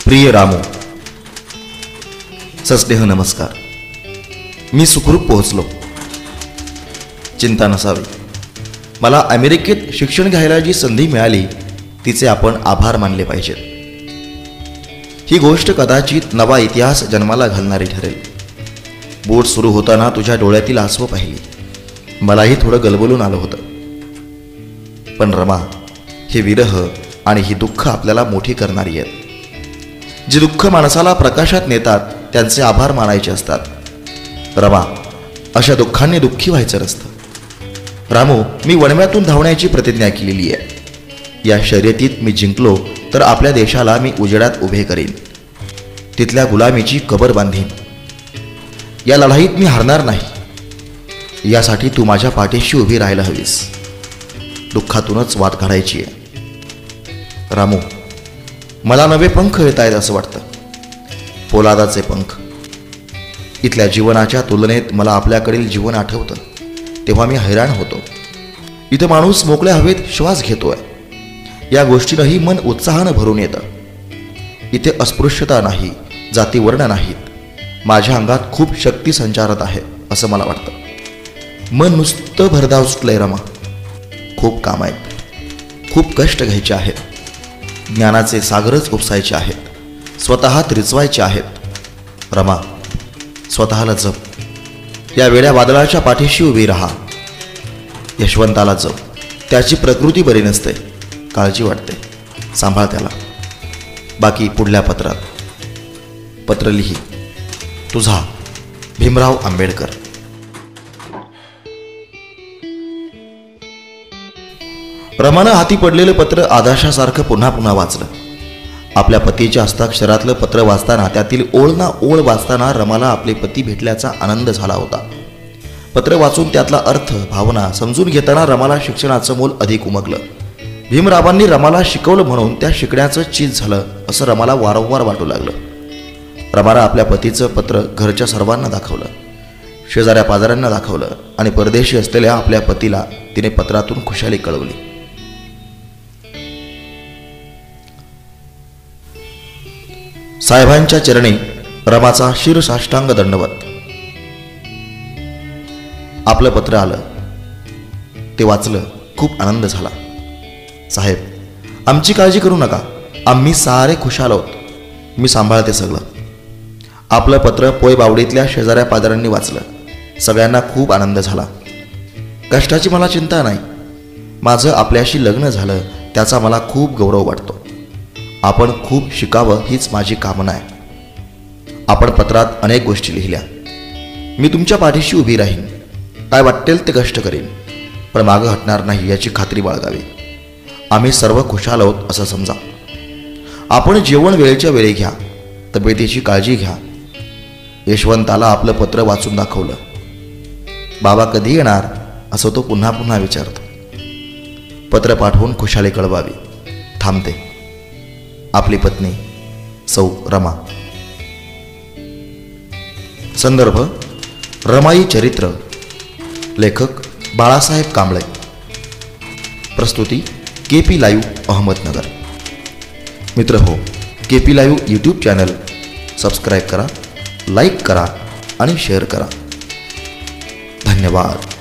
प्रिय रामू, सस्नेह नमस्कार. मी सुखरूप पोहोचलो. चिंता नसावी. मला अमेरिकेत शिक्षण घ्यायला जी संधी मिळाली तिचे आपण आभार मानले पाहिजेत. ही गोष्ट कदाचित नवा इतिहास जन्माला घालणारी ठरेल. बोट सुरू होताना तुझ्या डोळ्यातील आसवं पाहिली. मलाही थोडं गलबलून आलं होतं. पण रमा, हे विरह आणि ही दुःख आपल्याला मोठी करणारी आहेत. जी दुःख माणसाला प्रकाशात नेतात त्यांचे आभार मानायचे असतात. रमा, अशा दुःखांनी दुःखी व्हायचं नसतं. रामू, मी वणव्यातून धावण्याची प्रतिज्ञा केलेली आहे. या शर्यतीत मी जिंकलो तर आपल्या देशाला मी उजेडात उभे करीन. तिथल्या गुलामीची कबर बांधीन. या लढाईत मी हारणार नाही. यासाठी तू माझ्या पाठीशी उभी राहायला हवीस. दुःखातूनच वाट काढायची आहे. रामू, मला नवे पंख येत आहेत असं वाटतं. पोलादाचे पंख. इथल्या जीवनाच्या तुलनेत मला आपल्याकडील जीवन आठवतं तेव्हा मी हैराण होतो. इथं माणूस मोकळ्या हवेत श्वास घेतोय. या गोष्टीनंही मन उत्साहानं भरून येतं. इथे अस्पृश्यता नाही, जातीवर्ण नाहीत. माझ्या अंगात खूप शक्ती संचारत आहे असं मला वाटतं. मन नुसतं भरधाव सुटलंय रमा. खूप काम आहेत. खूप कष्ट घ्यायचे आहेत. ज्ञानाचे सागरच उपसायचे आहेत. स्वतःत रिचवायचे आहेत. रमा, स्वतःला जप. या वेड्या वादळाच्या पाठीशी उभी राहा. यशवंताला जप. त्याची प्रकृती बरी नसते. काळजी वाटते. सांभाळ त्याला. बाकी पुढल्या पत्रात. पत्र लिही. तुझा भीमराव आंबेडकर. रमानं हाती पडलेलं पत्र आदर्शासारखं पुन्हा पुन्हा वाचलं. आपल्या पतीच्या हस्ताक्षरातलं पत्र वाचताना, त्यातील ओळ ना ओळ वाचताना रमाला आपले पती भेटल्याचा आनंद झाला होता. पत्र वाचून त्यातला अर्थ, भावना समजून घेताना रमाला शिक्षणाचं मोल अधिक उमगलं. भीमरावांनी रमाला शिकवलं म्हणून त्या शिकण्याचं चीज झालं असं रमाला वारंवार वाटू लागलं. रमाला आपल्या पतीचं पत्र घरच्या सर्वांना दाखवलं. शेजाऱ्या पाजाऱ्यांना दाखवलं आणि परदेशी असलेल्या आपल्या पतीला तिने पत्रातून खुशाली कळवली. साहेबांच्या चरणी रमाचा शिरसाष्टांग दंडवत. आपलं पत्र आलं. ते वाचलं. खूप आनंद झाला. साहेब, आमची काळजी करू नका. आम्ही सारे खुशाल आहोत. मी सांभाळते सगळं. आपलं पत्र पोय बावडीतल्या शेजाऱ्या पाजाऱ्यांनी वाचलं. सगळ्यांना खूप आनंद झाला. कष्टाची मला चिंता नाही. माझं आपल्याशी लग्न झालं त्याचा मला खूप गौरव वाटतो. आपण खूप शिकावं हीच माझी कामना आहे. आपण पत्रात अनेक गोष्टी लिहिल्या. मी तुमच्या पाठीशी उभी राहीन. काय वाटेल ते कष्ट करीन, पण मागं हटणार नाही याची खात्री बाळगावी. आम्ही सर्व खुशाल आहोत असं समजा. आपण जेवण वेळेच्या वेळी घ्या. तब्येतीची काळजी घ्या. यशवंताला आपलं पत्र वाचून दाखवलं. बाबा कधी येणार असं तो पुन्हा पुन्हा विचारतो. पत्र पाठवून खुशाली कळवावी. थांबते. आपली पत्नी सौ रमा. संदर्भ रमाई चरित्र. लेखक बाळासाहेब कांबळे. प्रस्तुती KP लाईव्ह अहमदनगर. मित्र हो, KP live YouTube channel subscribe करा, लाईक करा आणि शेअर करा. धन्यवाद.